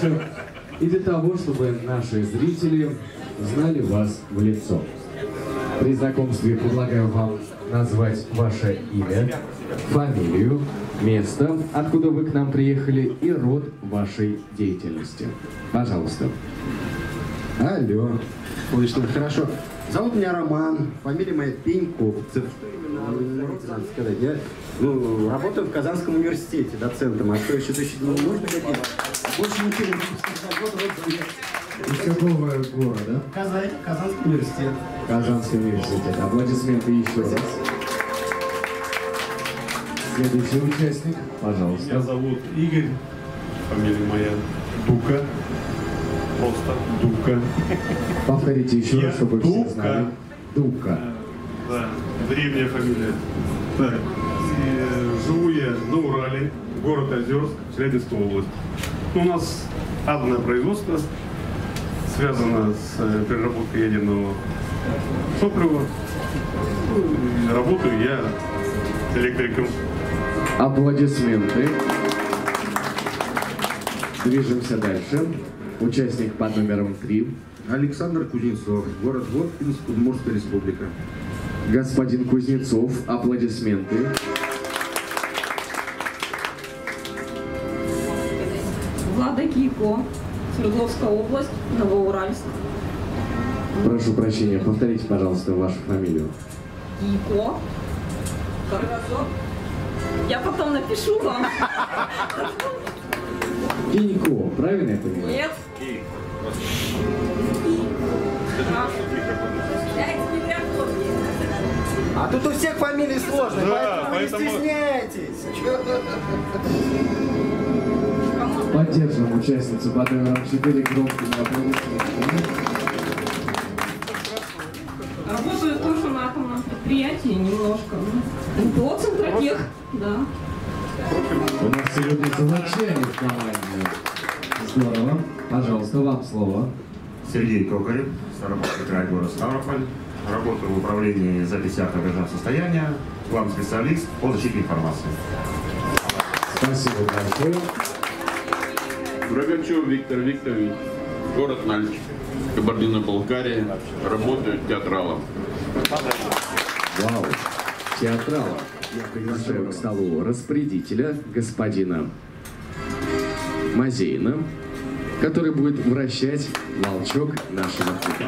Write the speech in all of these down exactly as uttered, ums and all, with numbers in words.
вопросов и для того, чтобы наши зрители знали вас в лицо. При знакомстве предлагаю вам назвать ваше имя, фамилию, место, откуда вы к нам приехали, и род вашей деятельности. Пожалуйста. Алло. Слышно, хорошо. Зовут меня Роман, фамилия моя Пеньковцев. Можете нам сказать, я ну, работаю в Казанском университете доцентом, а что еще тысячи можно говорить? Больше ничего не могу. Из какого города? Казань, Казанский университет. Казанский университет. Аплодисменты еще раз. Следующий участник, пожалуйста. Меня зовут Игорь, фамилия моя Дука. Просто Дука. Повторите еще Я раз, чтобы Дука. все знали. Дука. Да, древняя фамилия. Так, и, э, живу я на Урале, город Озерск, Челябинская область. У нас атомное производство связано с э, переработкой ядерного топлива. Ну, и работаю я электриком. Аплодисменты. Движемся дальше. Участник под номером три. Александр Кузнецов, город Воткинск, Удмуртская республика. Господин Кузнецов, аплодисменты. Влада Кийко, Свердловская область, Новоуральск. Прошу прощения, повторите, пожалуйста, вашу фамилию. Кийко. Хорошо. Я потом напишу вам. Кинько, правильно я понимаю? Нет. А тут у всех фамилии сложные, Да, поэтому, поэтому... не стесняйтесь. Поддержим участницу под номером четыре громкими аплодисментами. Работаю тоже на атомном предприятии немножко. НПО Центротех, да. У нас сегодня золочане в команде. Здорово. Пожалуйста, вам слово. Сергей Токарев, Ставропольский край, город Ставрополь. Работаю в управлении записи актов державного состояния, главный специалист по защите информации. Спасибо большое. Дрогачев Виктор Викторович, город Нальчик, Кабардино-Балкария, работаю театралом. Вау, театрала. Я приглашаю к столу распорядителя, господина Мазейна, который будет вращать волчок нашего клуба.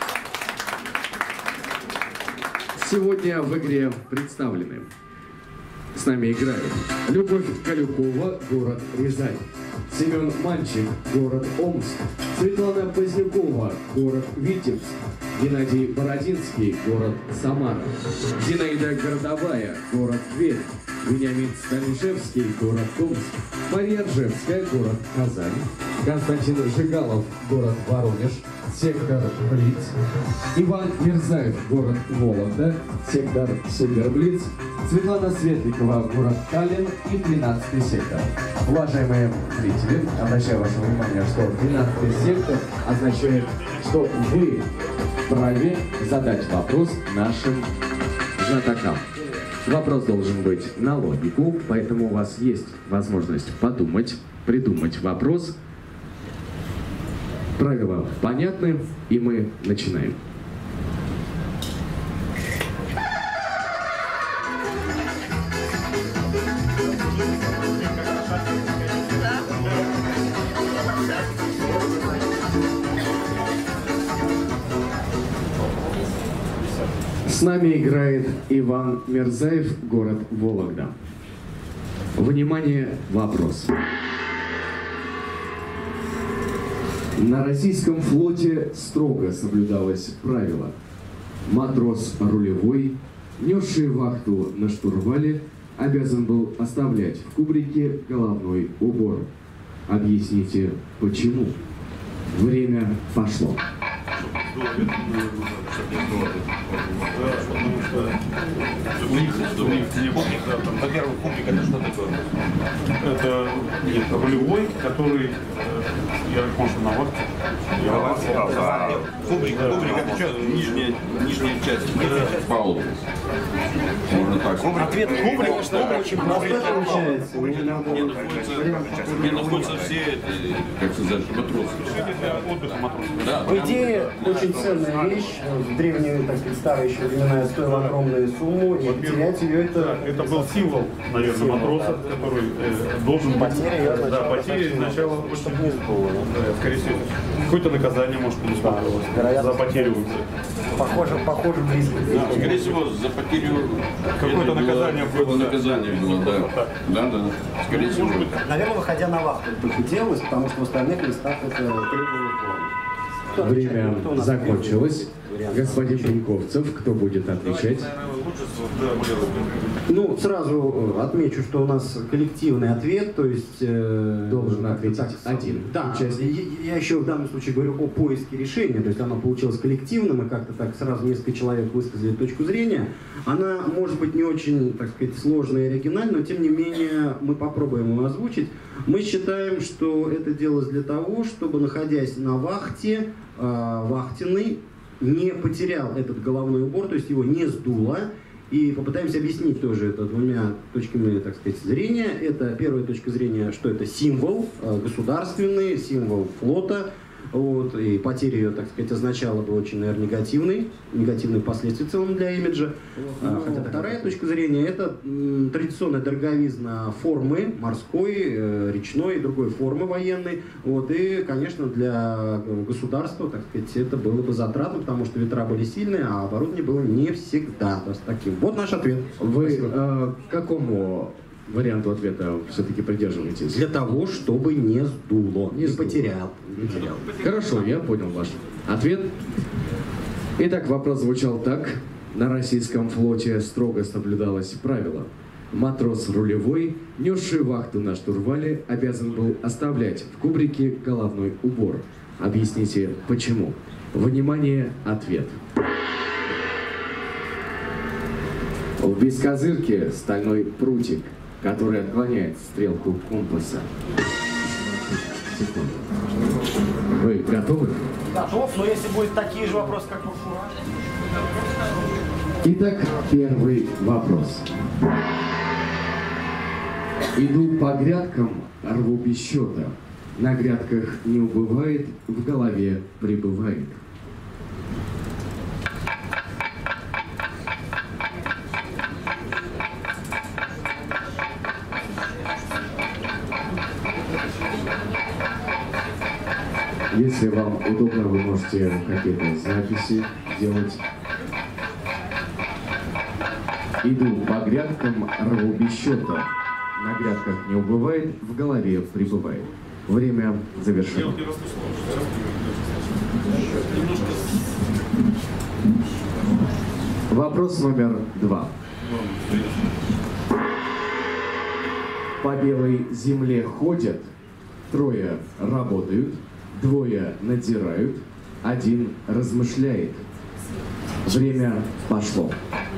Сегодня в игре представлены. С нами играют Любовь Калюкова, город Рязань. Семен Мальчик, город Омск. Светлана Позднякова, город Витебск. Геннадий Бородинский, город Самара. Зинаида Городовая, город Тверь. Вениамин Станишевский, город Томск. Мария Ржевская, город Казань. Константин Жигалов, город Воронеж. Сектор Блиц. Иван Мирзаев, город Вологда. Сектор Суперблиц. Светлана Светликова, город Таллин и тринадцатый сектор. Уважаемые зрители, обращаю ваше внимание, что тринадцатый сектор означает, что вы вправе задать вопрос нашим знатокам. Вопрос должен быть на логику, поэтому у вас есть возможность подумать, придумать вопрос. Правила понятны, и мы начинаем. С нами играет Иван Мирзаев, город Вологда. Внимание, вопрос. На российском флоте строго соблюдалось правило. Матрос рулевой, несший вахту на штурвале, обязан был оставлять в кубрике головной убор. Объясните, почему? Время пошло. У них, у них не кубрик, да, там, во-первых, кубрик это что такое? Это нет, рулевой, который э, Я кончу на водке. Кубрик, кубрик это что? Нижняя, нижняя часть. Паул. Можно так. Ответ кубрик, очень простой получается. Где находятся все это, как сказать, матросы. Для отдыха матросов. Да, По идее, очень ценная вещь. В древние, так сказать, старые еще времена стоила огромную сумму, и терять ее это... Это был символ, наверное, матроса, который э, должен быть. Потеря, Да, потеря начала очень, Чтобы не сдуло. да, скорее всего. Какое-то наказание может предусматривалось вероятно. за потерю. Похоже, похоже, близко. Да, скорее всего, за потерю Какое-то это наказание было, было, да. наказание было, да. Да, да. Скорее всего. Наверное, выходя на вахту, только делалось, потому что в остальных местах это требовало плана. Время закончилось. Господин Пеньковцев, кто будет отвечать? Ну, сразу отмечу, что у нас коллективный ответ, то есть... Э, Должен ответить так, один Да, участник. я, я еще в данном случае говорю о поиске решения, то есть оно получилось коллективным, и как-то так сразу несколько человек высказали точку зрения. Она может быть не очень, так сказать, сложная и оригинальная, но тем не менее мы попробуем его озвучить. Мы считаем, что это делалось для того, чтобы, находясь на вахте, э, вахтенный не потерял этот головной убор, то есть его не сдуло. И попытаемся объяснить тоже это двумя точками, так сказать, зрения. Это первая точка зрения, что это символ э, государственный, символ флота. Вот, и потеря ее, так сказать, означала бы очень, наверное, негативный, негативные последствия в целом для имиджа. А, хотя вторая точка зрения – это м, традиционная дороговизна формы морской, э, речной и другой формы военной. Вот, и, конечно, для государства, так сказать, это было бы затратно, потому что ветра были сильные, а оборудование было не всегда. То есть, таким. Вот наш ответ. Вы э, к какому варианту ответа все-таки придерживаетесь? Для того, чтобы не сдуло, не, Не не сдуло. потерял. Не потерял. Хорошо, я понял ваш ответ. Итак, вопрос звучал так. На российском флоте строго соблюдалось правило. Матрос рулевой, несший вахту на штурвале, обязан был оставлять в кубрике головной убор. Объясните, почему? Внимание, ответ. В бескозырке стальной прутик, который отклоняет стрелку компаса. Секунду. Вы готовы? Готов, но если будут такие же вопросы, как у Фура. Итак, первый вопрос. Иду по грядкам, рву без счета. На грядках не убывает, в голове прибывает. Если вам удобно, вы можете какие-то записи делать. Иду по грядкам, рву без счета. На грядках не убывает, в голове прибывает. Время завершено. Вопрос номер два. По белой земле ходят, трое работают, двое надзирают, один размышляет. Время пошло.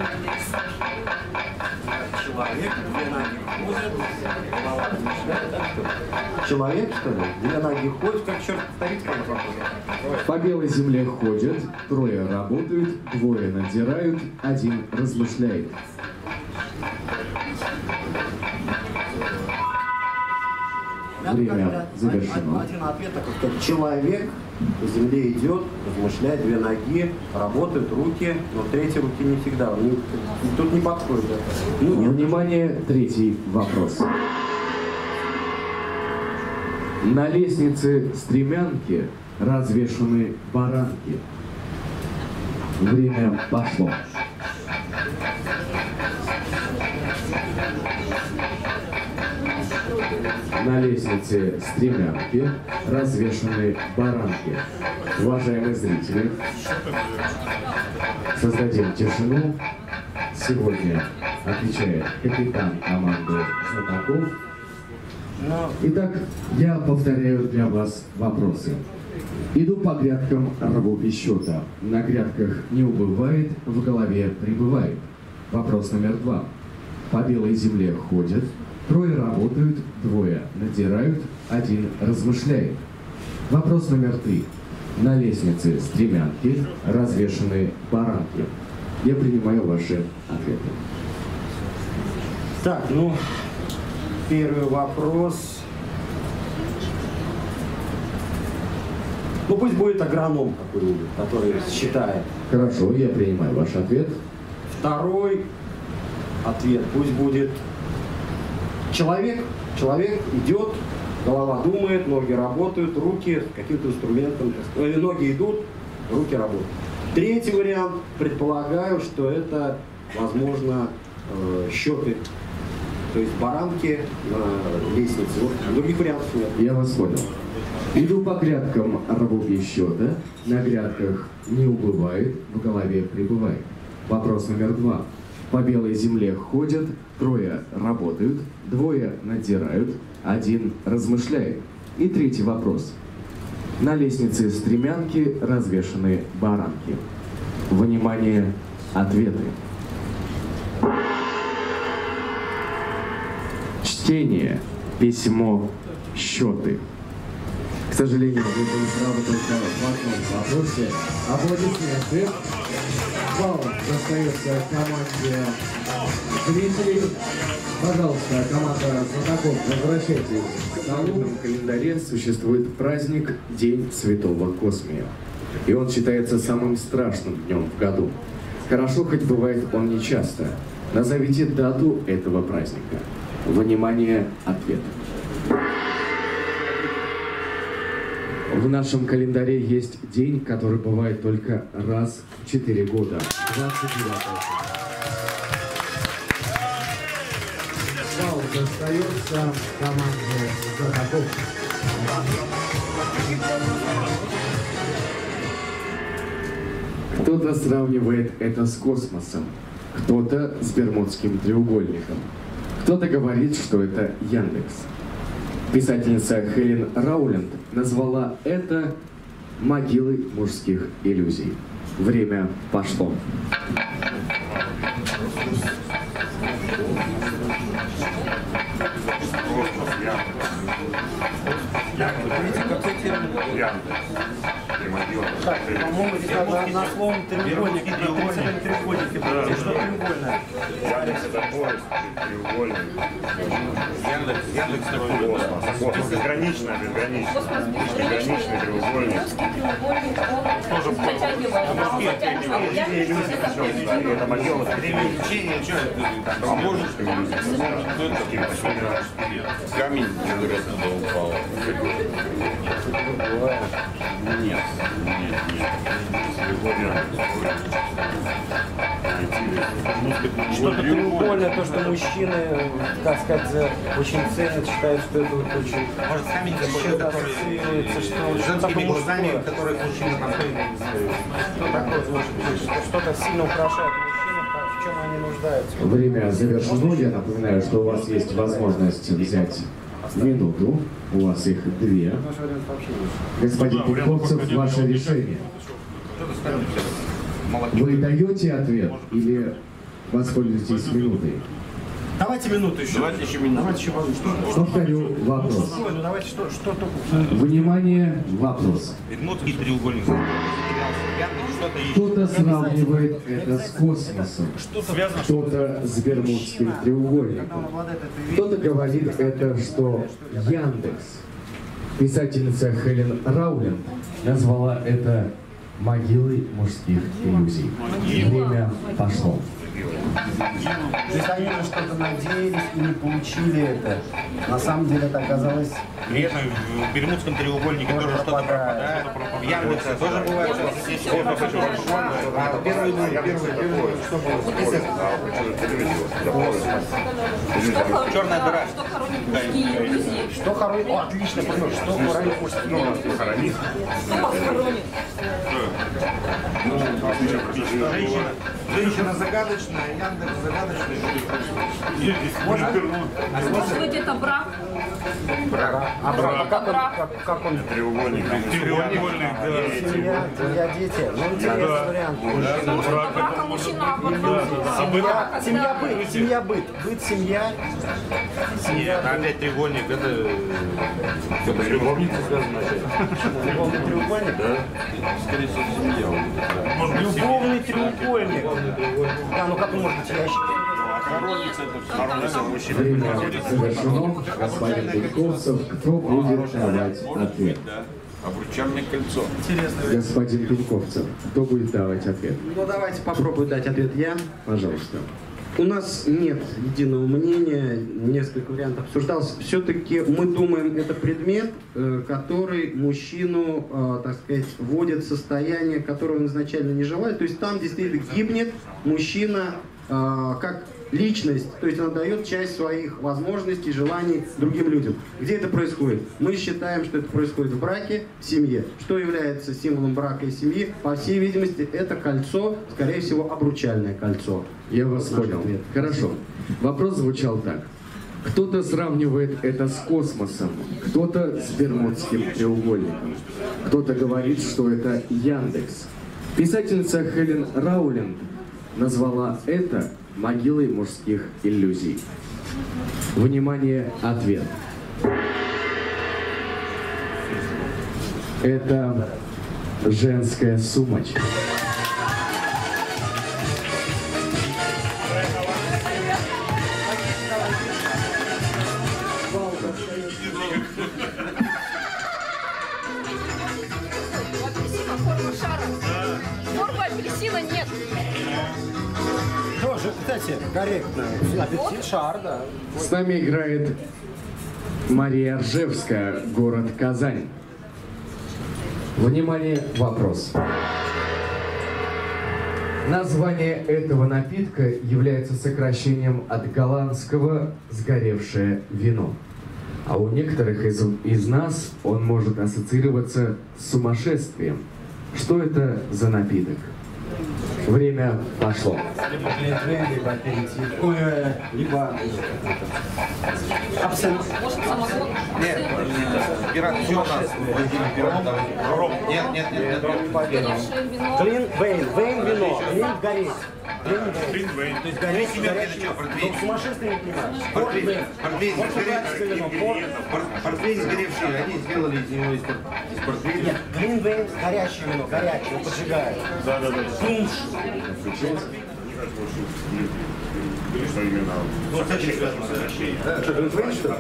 Человек, две ноги ходят, голова размышляет, да, что? Человек, что ли? Две ноги ходят, как черт повторить, как вопрос. По белой земле ходят, трое работают, двое надзирают, один размышляет. Время завершено. Один ответ такой, как человек по земле идет, размышляет, две ноги, работают руки, но третьей руки не всегда. Не, тут не подходит. Да. Ну, нет. Внимание, третий вопрос. На лестнице стремянки развешаны баранки. Время пошло. На лестнице стремянки развешаны баранки. Уважаемые зрители, создадим тишину. Сегодня отвечает капитан команды Знатоков. Итак, я повторяю для вас вопросы. Иду по грядкам, рву без счета. На грядках не убывает, в голове прибывает. Вопрос номер два. По белой земле ходят, трое работают, двое надзирают, один размышляет. Вопрос номер три. На лестнице стремянки развешаны баранки. Я принимаю ваши ответы. Так, ну, первый вопрос. Ну, пусть будет агроном какой-нибудь, который считает. Хорошо, я принимаю ваш ответ. Второй ответ пусть будет человек. Человек идет, голова думает, ноги работают, руки с каким-то инструментом. Э, ноги идут, руки работают. Третий вариант, предполагаю, что это, возможно, э, счеты. То есть баранки на лестнице. Вот, других вариантов нет. Я вас понял. Иду по грядкам, рву без счета, на грядках не убывает, в голове прибывает. Вопрос номер два. По белой земле ходят, трое работают, двое надзирают, один размышляет. И третий вопрос. На лестнице стремянки развешаны баранки. Внимание, ответы. Чтение, письмо, счеты. К сожалению, вы были правы только в одном вопросе. Аплодисменты. Балл достается команде зрителей. Пожалуйста, команда знатоков, возвращайтесь к столу. В календаре существует праздник День Святого Космия. И он считается самым страшным днем в году. Хорошо, хоть бывает он нечасто. Назовите дату этого праздника. Внимание, ответ. В нашем календаре есть день, который бывает только раз в четыре года. двадцать девятое. Балл достается команде знатоков. Кто-то сравнивает это с космосом, кто-то с Бермудским треугольником, кто-то говорит, что это Яндекс. Писательница Хелен Рауленд назвала это могилой мужских иллюзий. Время пошло. Так, по-моему, здесь надо на словом треугольник, отрицательный треугольник. Что треугольное? Яндекс это поезд, треугольник. Яндекс, Яндекс такой. Космос. Космос. Безграничный, безграничный. Безграничный треугольник. Тоже затягивает. Это могила. Перемещение, что это? А может, что это? Камень, говорят, туда упал. Нет, нет, нет. Что-то треугольное, то, что мужчины, так сказать, очень ценят, считают, что это вот очень... Может, камень какой-то, который женскими глазами, которых мужчины находят. Что такое, что-то сильно украшает мужчину, в чем они нуждаются. Время завершено. Я напоминаю, что у вас есть возможность взять минуту. У вас их две. Господин Пуховцев, ваше решение. Вы даете ответ или воспользуетесь минутой? Давайте минуту еще. Давайте еще минуту. Давайте еще что, Повторю вопрос. ну, давайте что, что только... Внимание, вопрос. Бермудский треугольник. Кто-то сравнивает это с космосом, кто-то с Бермудским треугольником, кто-то говорит это, что Яндекс. Писательница Хелен Рауленд назвала это могилой мужских иллюзий. Время пошло. Если они на что-то надеялись и не получили это, на самом деле это оказалось... При этом в Бермудском треугольнике тоже что-то пропадает. В Яндексе тоже бывает. А первый, первый, первый, что было? Черная дыра. Что хоронит мужские иллюзии? Что хоронит? О, отлично, понял. Что хоронит мужские иллюзии? Хоронит. Что похоронит? Женщина, женщина загадочная, Яндекс загадочный. Может быть, это брак? А брак, как он, как, как он? Треугольник. Треугольник, да. Семья, семья, дети. Ну, интересный вариант. Брака мужчина Семья, семья быт, семья быт. Быт, семья. Нет, опять треугольник, это... Это любовница связано опять. Любовный треугольник? Да. Скорее всего, семья. Может быть, Любовный треугольник. Да, ну как он может быть ящик? Коронница, это коронница мужчина. Время завершено. Господин Пеньковцев, кто будет давать ответ? Обручальное кольцо. Господин Пеньковцев, кто будет давать ответ? Ну давайте попробую дать ответ я. Пожалуйста. У нас нет единого мнения, несколько вариантов обсуждалось. Все-таки мы думаем, это предмет, который мужчину, так сказать, вводит в состояние, которое он изначально не желает. То есть там действительно гибнет мужчина как личность, то есть она дает часть своих возможностей, желаний другим людям. Где это происходит? Мы считаем, что это происходит в браке, в семье. Что является символом брака и семьи? По всей видимости, это кольцо, скорее всего, обручальное кольцо. Я вас понял. Ответ. Хорошо. Вопрос звучал так. Кто-то сравнивает это с космосом, кто-то с Бермудским треугольником, кто-то говорит, что это Яндекс. Писательница Хелен Раулинг назвала это могилой мужских иллюзий. Внимание, ответ. Это женская сумочка. Форма шара. Форма апельсина нет. Тоже, кстати, корректно. Апельсин, шар, да. С нами играет Мария Ржевская, город Казань. Внимание, вопрос. Название этого напитка является сокращением от голландского «сгоревшее вино». А у некоторых из, из нас он может ассоциироваться с сумасшествием. Что это за напиток? Время пошло. Либо глинтвейн, либо аперитив. Ой, либо абсент. Нет, пират, все у нас. Ром. Нет, нет, нет, нет. Глинтвейн, вейн вино, глинт гореть. Глинтвейн. То есть гореть, горячий. Ну, сумасшествие не понимаешь. Портвейн. Портвейн сгоревший, они сделали из него из портвейна. Нет, глинтвейн, горячее вино, горячее, его поджигают. Да, да, да. Пунш. Что именно? Что, глинтвейн, что ли?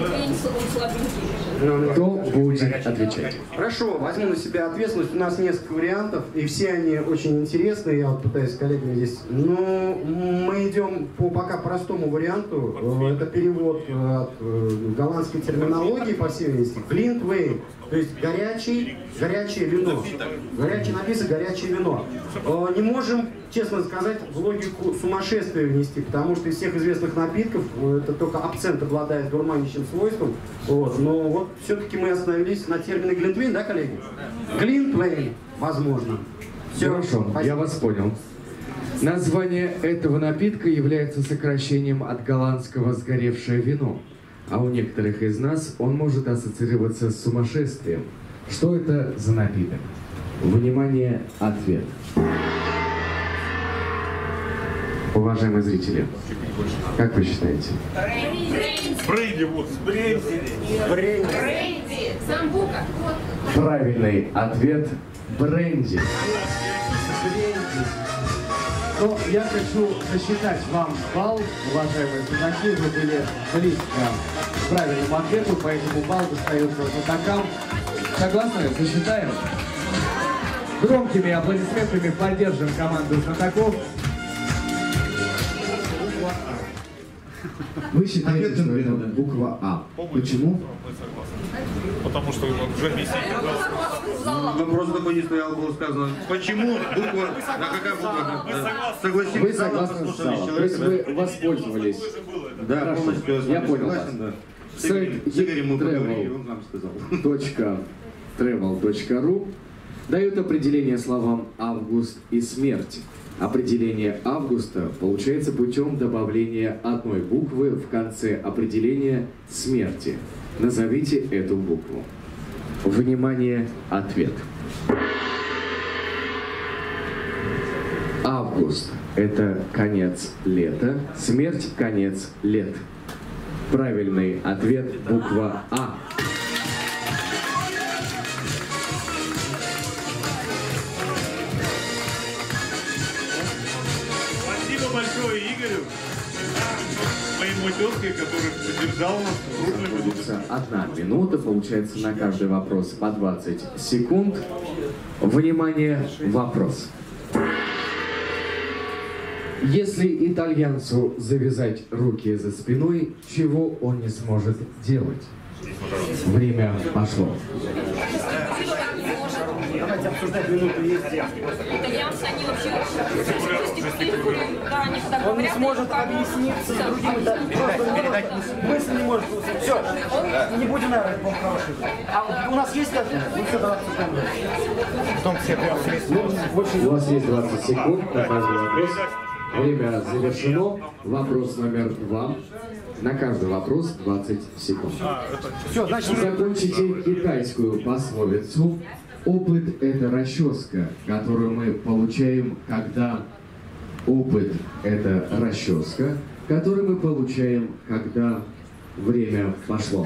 Кто будет отвечать? Хорошо, возьму на себя ответственность. У нас несколько вариантов, и все они очень интересные. Я вот пытаюсь с коллегами здесь. Но мы идем по пока простому варианту. Это перевод от голландской терминологии, по всей видимости. Глинтвейн, то есть горячий, горячее вино. Горячий написок, горячее вино. Не можем, честно сказать, в логику сумасшествия внести, потому что из всех известных напитков это только абсент обладает дурманящим свойством. Вот. Но вот все-таки мы остановились на термине глинтвейн, да, коллеги? Глинтвейн, возможно. Все, Хорошо, спасибо. я вас понял. Название этого напитка является сокращением от голландского «сгоревшее вино», а у некоторых из нас он может ассоциироваться с сумасшествием. Что это за напиток? Внимание, ответ. Уважаемые зрители, как вы считаете? Брейди, вот, брейди. Бренди. Самбука. Правильный ответ – бренди. Но я хочу засчитать вам балл, уважаемые знатоки, вы были близко к правильному ответу, поэтому балл достается знатокам. Согласны? Засчитаем? Громкими аплодисментами поддержим команду знатоков. Вы считаете, что это буква А. Почему? Потому что уже висит. Вопрос такой не стоял, было сказано. Почему буква, а какая буква? Согласен. Вы согласны с залом, то есть вы воспользовались. Да, Хорошо, полностью я понял вас. согласен, да. Сайт С Игорем мы поговорили, он нам сказал. travel точка ру. Дают определение словам «август» и «смерть». Определение «августа» получается путем добавления одной буквы в конце определения «смерти». Назовите эту букву. Внимание, ответ. Август – это конец лета, смерть – конец лет. Правильный ответ – буква А. Спасибо большое Игорю, моему тезке, который поддержал нас в трудные минуты. Одна минута, получается на каждый вопрос по двадцать секунд. Внимание, вопрос. Если итальянцу завязать руки за спиной, чего он не сможет делать? Время пошло. Давайте обсуждать минуту есть. Итальянцы, они вообще да, они когда Он не сможет объясниться с другими, да, просто мысль не может. Все, не будем, наверное, по-хорошему. А у нас есть как? Мы все давайте Потом все У вас есть двадцать секунд на каждый вопрос. Время завершено. Вопрос номер два. На каждый вопрос двадцать секунд. Все, значит, закончите китайскую пословицу. Опыт – это расческа, которую мы получаем, когда... Опыт – это расческа, которую мы получаем, когда время пошло.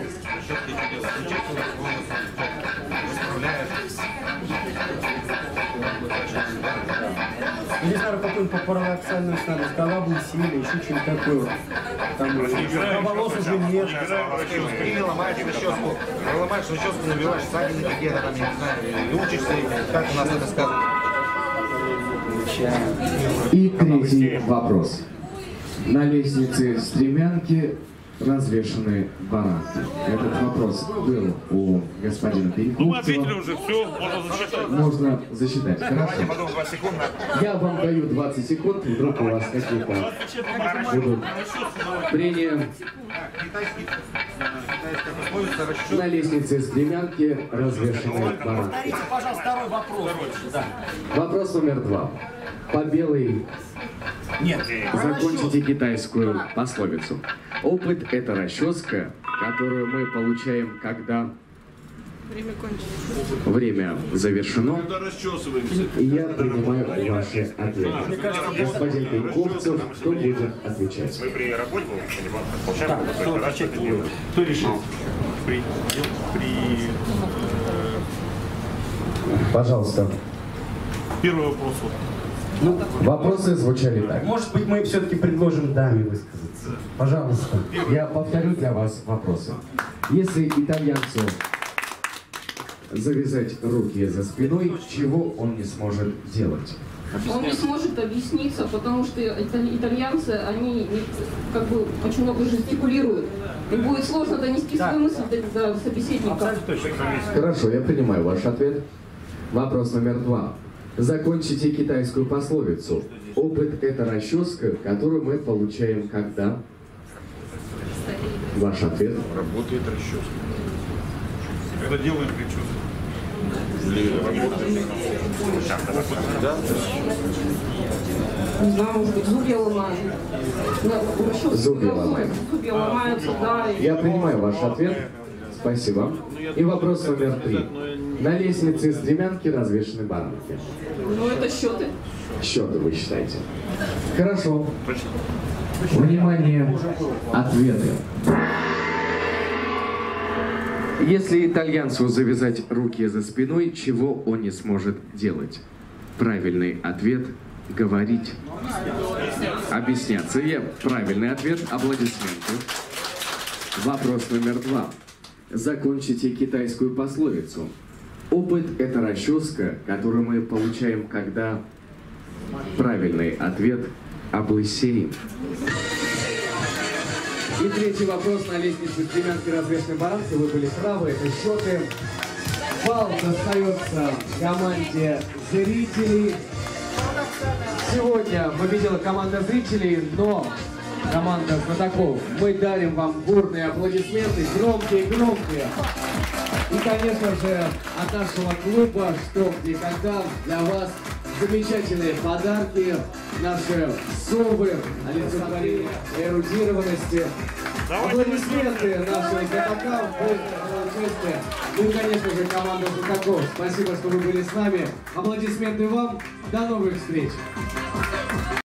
Не знаю, какую-нибудь парадоксальную старую коллабу, силе, еще что-нибудь такое. Там волос уже нет. Ты ломаешь расческу, ломаешь расческу, набиваешь ссадины какие-то там, я не знаю, и учишься, как у нас это сказано. И третий вопрос. На лестнице стремянки развешаны баранки. Этот вопрос был у господина Пеньковцева. Ну, мы ответили уже, все, можно засчитать. Можно засчитать. Хорошо. Потом два секунды. Я вам даю двадцать секунд, вдруг у вас какие-то будут прения. На лестнице стремянки развешаны баранки. Пожалуйста, второй вопрос. Да. Вопрос номер два. По белой... Нет. Закончите китайскую пословицу. Опыт – это расческа, которую мы получаем, когда... Время кончилось. Время завершено. Когда расчесываемся. И я принимаю ваши ответы. Господин Пеньковцев, кто будет отвечать? Мы при работе получаем Кто отвечать? Кто решил? При... при... Пожалуйста. Первый вопрос. Ну, Вопросы звучали так. может быть, мы все-таки предложим даме высказаться. Пожалуйста, я повторю для вас вопросы. Если итальянцу завязать руки за спиной, чего он не сможет делать? Он не сможет объясниться, потому что италь- итальянцы, они как бы очень много жестикулируют. И будет сложно донести свою мысль до, до собеседника. Хорошо, я принимаю ваш ответ. Вопрос номер два. Закончите китайскую пословицу. Опыт – это расческа, которую мы получаем когда? Ваш ответ. Работает расческа. Когда делаем прическу. Да? Не знаю, может быть, зубья ломают. Зубья ломают. Зубья ломаются, да. и- Я принимаю ваш ответ. Спасибо. И вопрос номер три. На лестнице стремянки развешаны баранки. Ну, это счеты. Счеты вы считаете. Хорошо. Внимание, ответы. Если итальянцу завязать руки за спиной, чего он не сможет делать? Правильный ответ – говорить. Объясняться. Я правильный ответ. Аплодисменты. Вопрос номер два. Закончите китайскую пословицу. Опыт – это расческа, которую мы получаем, когда... Правильный ответ – облысеем. И третий вопрос. На лестнице стремянки развешаны баранки. Вы были правы, это счеты. Балл достается команде зрителей. Сегодня победила команда зрителей, но команда знатоков. Мы дарим вам бурные аплодисменты, громкие-громкие. И, конечно же, от нашего клуба «Что, где, когда» для вас замечательные подарки, наши совы, олицетворение эрудированности, аплодисменты нашим знатокам, участие. Ну и, конечно же, команда знатоков. Спасибо, что вы были с нами. Аплодисменты вам. До новых встреч.